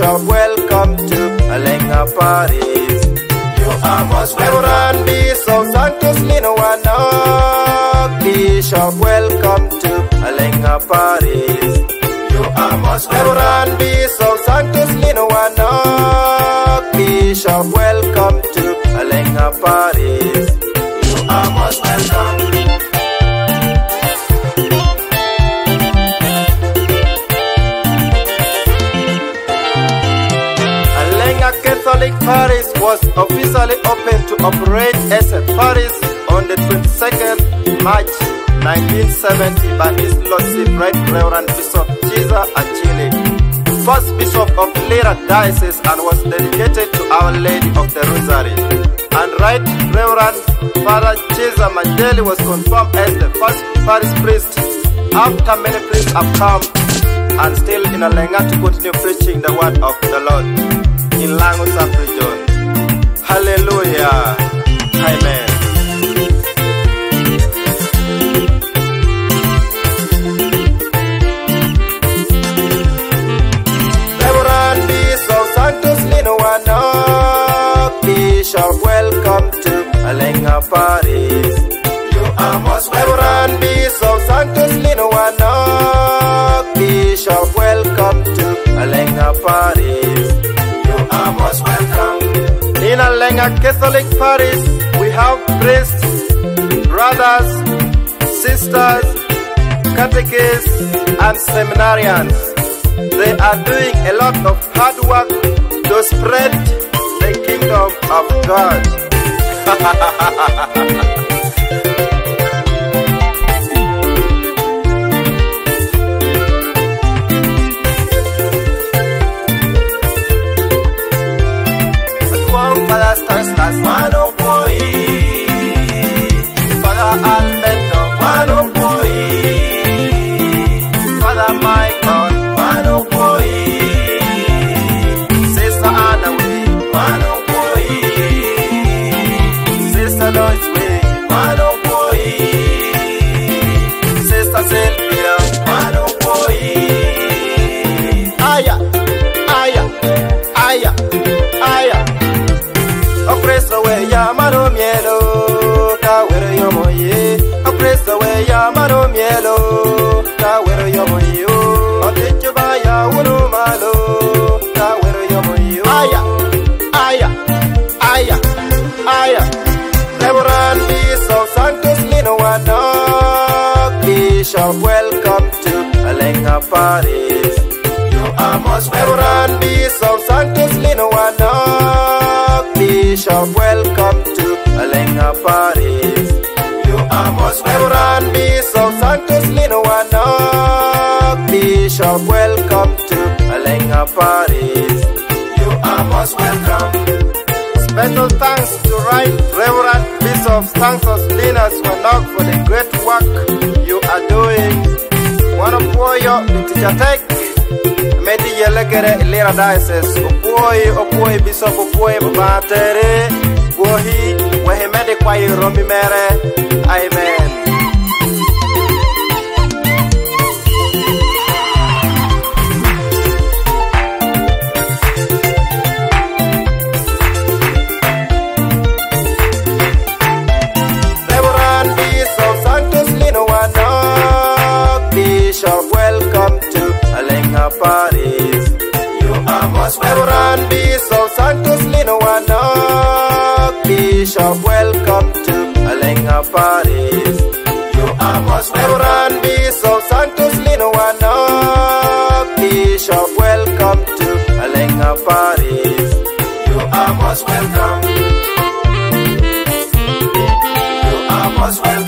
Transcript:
Bishop, welcome to Alenga Paris. You are most welcome. Bishop Santos Lino Wanok. Bishop, welcome to Alenga Paris. You are most welcome. Bishop Santos Lino Wanok. Bishop, welcome to Alenga Paris. You are most welcome. Catholic Paris was officially opened to operate as a parish on the 22nd March 1970 by His Lordship Right Reverend Bishop Chiza Achille, first Bishop of Lira Diocese, and was dedicated to Our Lady of the Rosary. And Right Reverend Father Chiza Mandeli was confirmed as the first parish priest after many priests have come and still in Alenga to continue preaching the word of the Lord in Langus region. Hallelujah. Amen. Reverend Bishop Santos Lino Wanok. Bishop, welcome to Alenga Paris. You are most welcome. Reverend Bishop Santos Lino Wanok. Bishop, welcome to Alenga Paris. Most welcome. In Alenga Catholic Parish, we have priests, brothers, sisters, catechists, and seminarians. They are doing a lot of hard work to spread the kingdom of God. Stars, Mano Boy, Father Alberto, Mano Boy, Father Michael, Mano Boy, Sister Anna, Mano Boy, Sister Lois, Mano Boy, Sister Sylvia, Mano Boy, Aya, Aya, Aya, Aya. Oppressor way ya maro mielo, kawero yomo ye. Oppressor way ya maro mielo, kawero yomo yo. Otecho ba ya uno malo, kawero yomo yo. Aya, aya, aya, aya. Reverend Bishop Santos Lino Wanok. Bishop, welcome to Alenga Paris. You are most welcome. Reverend Bishop Santos Lino Wanok. Bishop, welcome to Alenga Paris. You are most welcome. Bishop Santos Lino Wanok. Bishop, welcome to Alenga Paris. You are most welcome. Special thanks to Right Reverend Bishop Santos Lino Wanok for the great work you are doing. One of you, Teacher Tech. Medi Yelegere Lira Diocese, Opoi Bishop Opoi Batere, Wohi, Wahemedi Kwai Romi Mere. Amen. Reverend Bishop Santos Lino Wanok. Bishop, welcome to Alenga Paris. You are most welcome. Reverend Bishop Santos Lino Wanok. Bishop, welcome to Alenga Paris. You are most welcome. Reverend Bishop Santos Lino Wanok. Bishop, welcome to Alenga Paris. You are most welcome. You are most welcome.